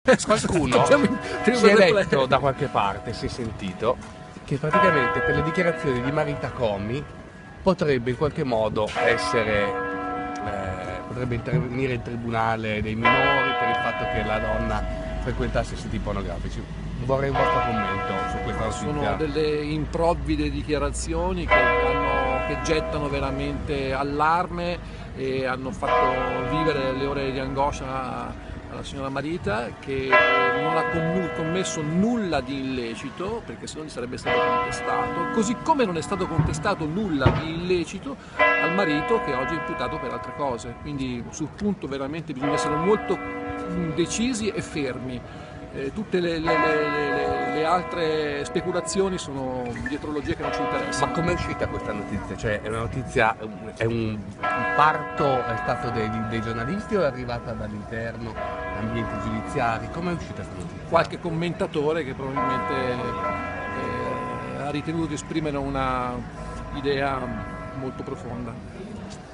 Qualcuno si è letto da qualche parte, si è sentito, che praticamente per le dichiarazioni di Marita Comi potrebbe in qualche modo potrebbe intervenire il tribunale dei minori per il fatto che la donna frequentasse siti pornografici. Vorrei un vostro commento su questa notizia. Sono delle improvvide dichiarazioni che gettano veramente allarme e hanno fatto vivere le ore di angoscia alla signora Marita, che non ha commesso nulla di illecito, perché se no gli sarebbe stato contestato, così come non è stato contestato nulla di illecito al marito, che oggi è imputato per altre cose. Quindi sul punto veramente bisogna essere molto decisi e fermi. Tutte le altre speculazioni sono dietrologie che non ci interessano. Ma com'è uscita questa notizia? Cioè è una notizia, è un parto è stato dei giornalisti o è arrivata dall'interno, ambienti giudiziari? Com'è uscita questa notizia? Qualche commentatore che probabilmente ha ritenuto di esprimere una idea molto profonda.